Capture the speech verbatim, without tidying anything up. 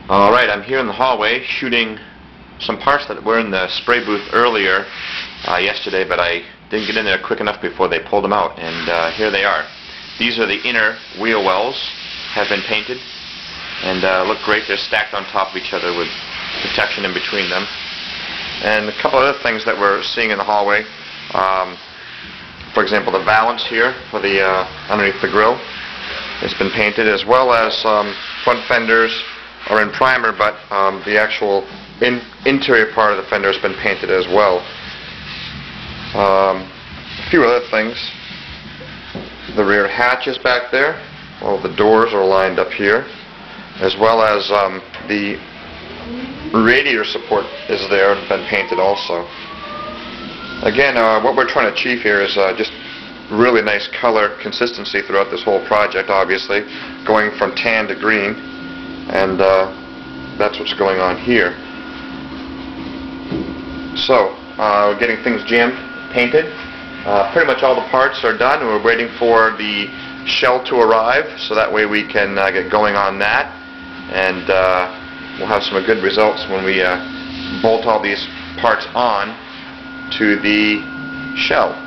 Alright, I'm here in the hallway shooting some parts that were in the spray booth earlier uh, yesterday, but I didn't get in there quick enough before they pulled them out, and uh, here they are. These are the inner wheel wells, have been painted, and uh, look great. They're stacked on top of each other with protection in between them. And a couple other things that we're seeing in the hallway. Um, for example, the valance here for the uh, underneath the grill has been painted, as well as um, front fenders are in primer, but um, the actual in interior part of the fender has been painted as well. Um, a few other things. The rear hatch is back there. All the doors are lined up here, as well as um, the radiator support is there and been painted also. Again, uh, what we're trying to achieve here is uh, just really nice color consistency throughout this whole project, obviously, going from tan to green, and uh, that's what's going on here. So, uh, we're getting things jammed, painted. Uh, pretty much all the parts are done. We're waiting for the shell to arrive, so that way we can uh, get going on that, and uh, we'll have some good results when we uh, bolt all these parts on to the shell.